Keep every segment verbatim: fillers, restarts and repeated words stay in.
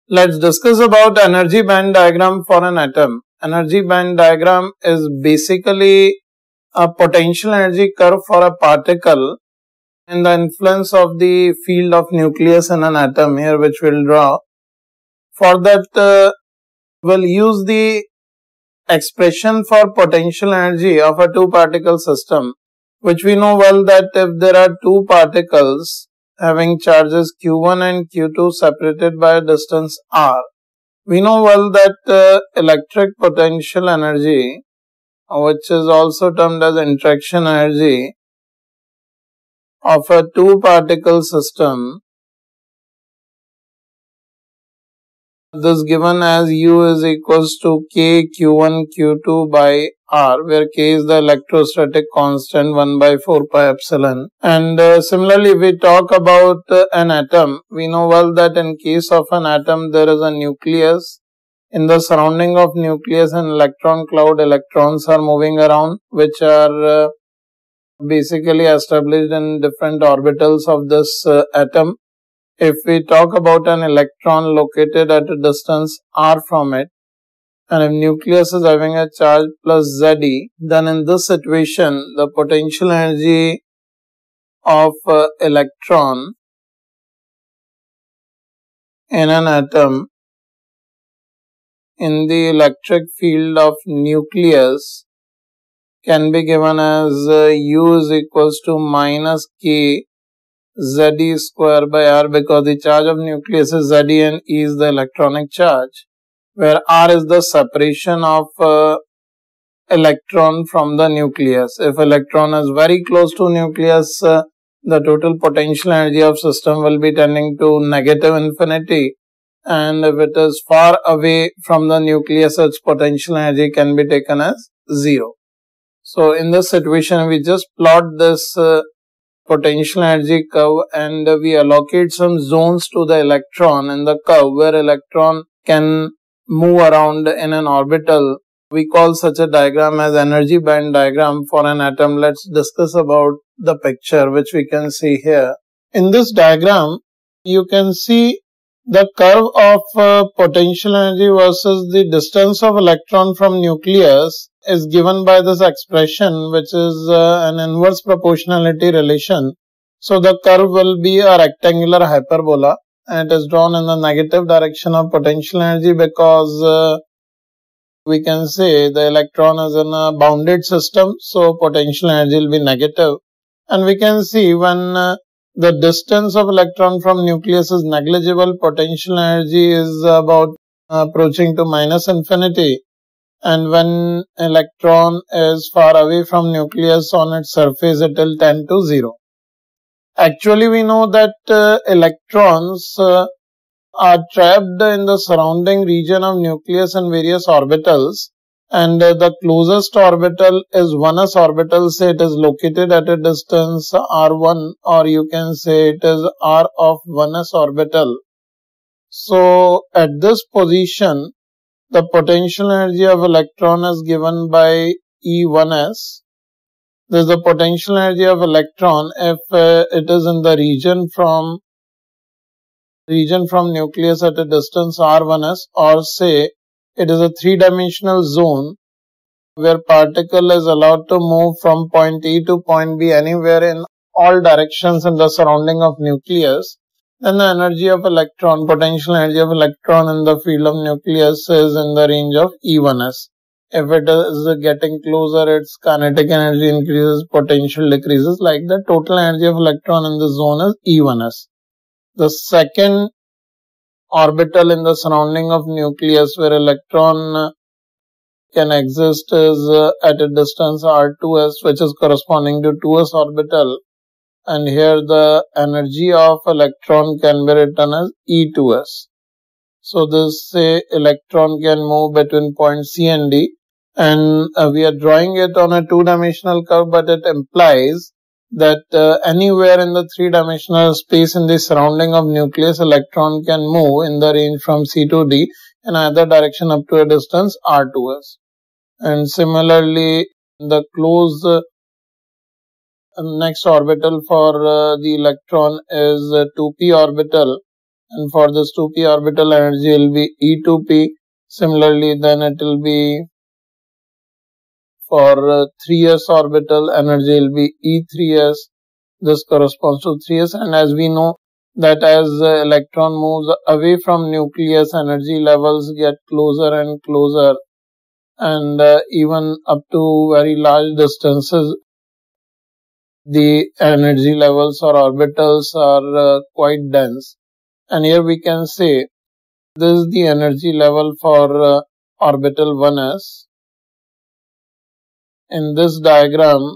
Let's discuss about energy band diagram for an atom. Energy band diagram is basically a potential energy curve for a particle and the influence of the field of nucleus in an atom here, which we'll draw. For that, uh, we'll use the expression for potential energy of a two particle system, which we know well that if there are two particles having charges q one and q two separated by a distance r, we know well that uh, electric potential energy, which is also termed as interaction energy of a two particle system, this given as U is equals to K Q one Q two by R, where K is the electrostatic constant one by four pi epsilon. And uh, similarly, we talk about uh, an atom. We know well that in case of an atom, there is a nucleus. In the surrounding of nucleus and electron cloud, electrons are moving around, which are uh, basically established in different orbitals of this uh, atom. If we talk about an electron located at a distance r from it, and if nucleus is having a charge plus Ze, then in this situation, the potential energy of uh, electron in an atom in the electric field of nucleus can be given as uh, U is equals to minus K Ze square by R, because the charge of nucleus is Ze and E is the electronic charge, where R is the separation of uh, electron from the nucleus. If electron is very close to nucleus, uh, the total potential energy of system will be tending to negative infinity, and if it is far away from the nucleus, its potential energy can be taken as zero. So in this situation, we just plot this uh, potential energy curve and we allocate some zones to the electron in the curve where electron can move around in an orbital. We call such a diagram as energy band diagram for an atom. Let's discuss about the picture which we can see here. In this diagram, you can see the curve of uh, potential energy versus the distance of electron from nucleus is given by this expression, which is uh, an inverse proportionality relation. So the curve will be a rectangular hyperbola and it is drawn in the negative direction of potential energy because uh, we can say the electron is in a bounded system, so potential energy will be negative. And we can see when uh, the distance of electron from nucleus is negligible, potential energy is about uh, approaching to minus infinity. And when electron is far away from nucleus on its surface, it will tend to zero. Actually, we know that uh, electrons uh, are trapped in the surrounding region of nucleus in various orbitals. And uh, the closest orbital is one s orbital, say it is located at a distance r one, or you can say it is r of one s orbital. So at this position, the potential energy of electron is given by E one s. This is the potential energy of electron if uh, it is in the region from region from nucleus at a distance r one s, or say it is a three-dimensional zone where particle is allowed to move from point A to point B anywhere in all directions in the surrounding of nucleus. Then the energy of electron, potential energy of electron in the field of nucleus is in the range of E one s. If it is getting closer, its kinetic energy increases, potential decreases. Like the total energy of electron in the zone is E one s. The second orbital in the surrounding of nucleus where electron can exist is uh, at a distance r two s, which is corresponding to two s orbital. And here the energy of electron can be written as E two s. So this say electron can move between point C and D, and uh, we are drawing it on a two-dimensional curve, but it implies that uh, anywhere in the three-dimensional space in the surrounding of nucleus, electron can move in the range from C to D in either direction up to a distance r two s. And similarly, the closed uh, next orbital for uh, the electron is uh, two p orbital, and for this two p orbital energy will be E two p. Similarly, then it will be for uh, three s orbital energy will be E three s. This corresponds to three s, and as we know that as the electron moves away from nucleus, energy levels get closer and closer, and uh, even up to very large distances the energy levels or orbitals are uh, quite dense. And here we can say this is the energy level for uh, orbital one s. In this diagram,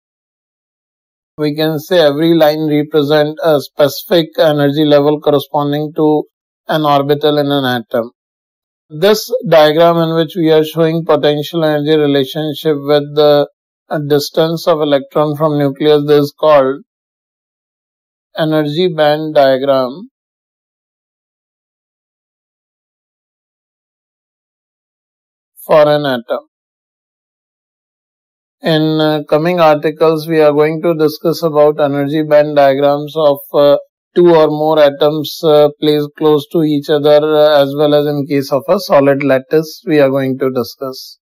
we can say every line represents a specific energy level corresponding to an orbital in an atom. This diagram in which we are showing potential energy relationship with the distance of electron from nucleus, this is called energy band diagram for an atom. In uh, coming articles, we are going to discuss about energy band diagrams of uh, two or more atoms uh, placed close to each other, uh, as well as in case of a solid lattice we are going to discuss.